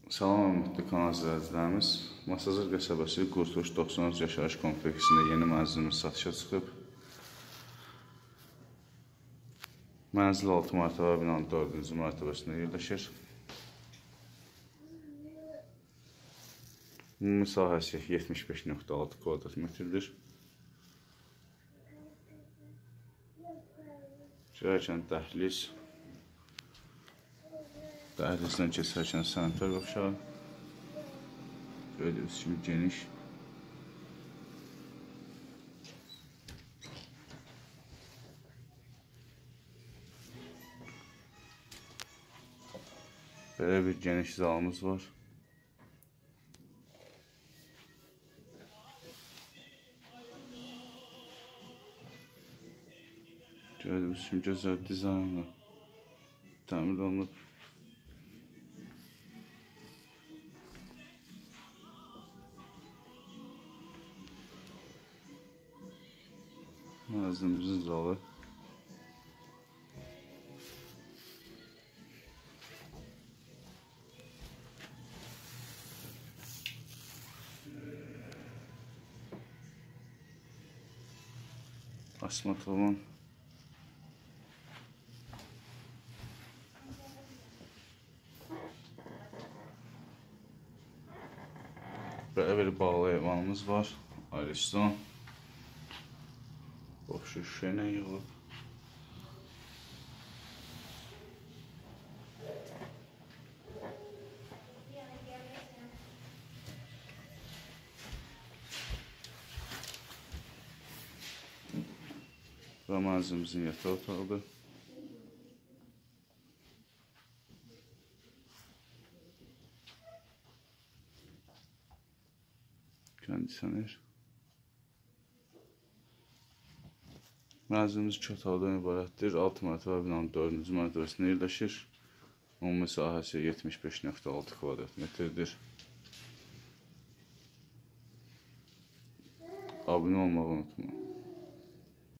Salam hörmətli kanal izləyicilərimiz. Masazır qəsəbəsi Qurtuluş 93 yaşayış kompleksində yeni mənzilimiz satışa çıxıb. Mənzil 6 mərtəbə binanın 4-cü mərtəbəsində yerləşir. Ümumi sahəsi 75.6 kvadrat metrdir. Girərkən dəhliz, dəhlizdən keçərkən sanitar qapşağı, gördüyünüz kimi geniş. Belə bir geniş zalımız var. Gördüyünüz kimi gözəl dizaynla təmir olunub. Mənzilimizin zalı. Asma tavan. Belə bir bağlı eyvanımız var. Ayrışdan. Boş şüşə ilə yığılıb. Və mənzilimizin yataq otağıdır. Kondisioner. Mənzilimiz 2 otaqdan ibarətdir. 6 mərtəbə binanın 4-cü mərtəbəsində yerləşir. Ümumi sahəsi 75.6 kvadrat metrdir. Abunə olmağı unutmayın.